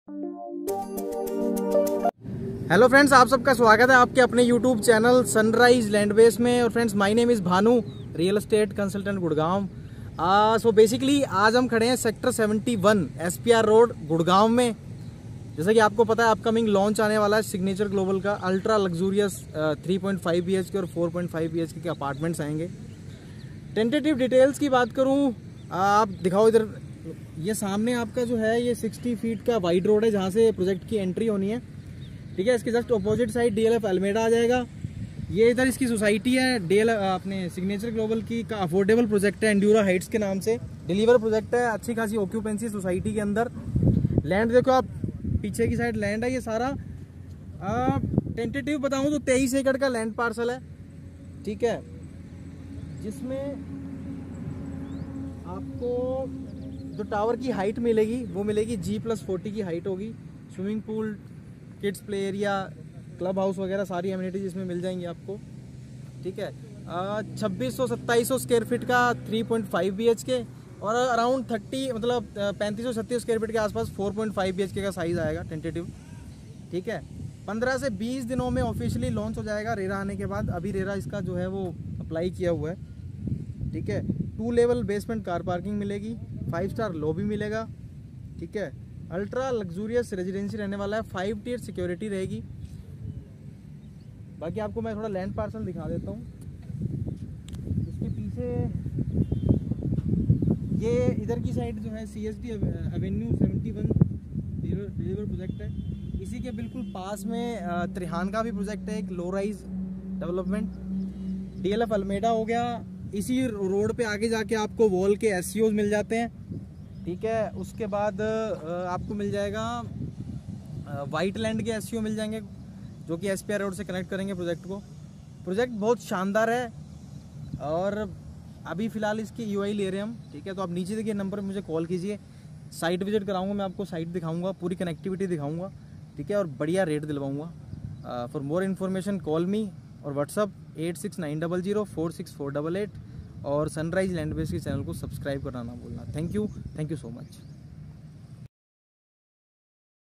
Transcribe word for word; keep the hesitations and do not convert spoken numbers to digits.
Hello friends, आप सबका स्वागत है आपके अपने YouTube channel Sunrise land Base में। और friends, my name is Bhanu, real estate consultant Gurgaon. So basically आज हम खड़े हैं सेक्टर इकहत्तर एसपीआर रोड गुड़गांव में। जैसा कि आपको पता है, अपकमिंग लॉन्च आने वाला है सिग्नेचर ग्लोबल का ultra luxurious three point five B H K और four point five B H K apartments आएंगे। टेंटेटिव डिटेल्स की बात करूँ, आप दिखाओ इधर। ये सामने आपका जो है ये साठ फीट का वाइड रोड है जहाँ से प्रोजेक्ट की एंट्री होनी है। ठीक है, इसके just opposite side DLF Alameda आ जाएगा। ये इधर इसकी सोसाइटी है डीएल अपने सिग्नेचर ग्लोबल की का अफोर्डेबल प्रोजेक्ट है, एंड्यूरा हाइट्स के नाम से डिलीवर प्रोजेक्ट है। अच्छी खासी ऑक्यूपेंसी सोसाइटी के अंदर। लैंड देखो आप, पीछे की साइड लैंड है ये सारा। टेंटेटिव बताऊं तो तेईस एकड़ का लैंड पार्सल है। ठीक है, जिसमें आपको जो टावर की हाइट मिलेगी वो मिलेगी जी प्लस फोर्टी की हाइट होगी। Swimming pool, kids play area, club house वगैरह सारी एमिनिटीज इसमें मिल जाएंगी आपको। ठीक है, छब्बीस सौ सत्ताईस सौ स्क्वायर फीट का three point five B H K और अराउंड तीस मतलब पैंतीस सौ छत्तीस स्क्वायर फीट के आसपास four point five B H K का साइज आएगा टेंटेटिव। ठीक है, पंद्रह से बीस दिनों में ऑफिशियली लॉन्च हो जाएगा रेरा आने के बाद। अभी रेरा इसका जो है वो अप्लाई किया हुआ है। ठीक है, two level basement car parking मिलेगी, फाइव स्टार लॉबी मिलेगा। ठीक है, अल्ट्रा लग्जूरियस रेजिडेंसी रहने वाला है, फाइव टियर सिक्योरिटी रहेगी। बाकी आपको मैं थोड़ा लैंड पार्सल दिखा देता हूँ। इसके पीछे ये इधर की साइड जो है CSD avenue seventy one deliver project है। इसी के बिल्कुल पास में त्रिहान का भी प्रोजेक्ट है, एक low rise development. DLF Alameda हो गया। इसी रोड पे आगे जाके आपको वॉल के एससीओज मिल जाते हैं। ठीक है, उसके बाद आपको मिल जाएगा वाइट लैंड के एससीओ मिल जाएंगे जो कि एसपीआर रोड से कनेक्ट करेंगे प्रोजेक्ट को। प्रोजेक्ट बहुत शानदार है और अभी फ़िलहाल इसकी यूआई ले रहे हैं हम। ठीक है, तो आप नीचे देखिए नंबर पे मुझे कॉल कीजिए, साइट विजिट कराऊंगा, मैं आपको साइट दिखाऊंगा, पूरी कनेक्टिविटी दिखाऊंगा। ठीक है, और बढ़िया रेट दिलवाऊंगा। For more information call me और WhatsApp at six nine double zero four six four double eight. और सनराइज लैंड बेस के चैनल को सब्सक्राइब करना ना भूलना। Thank you, thank you so much.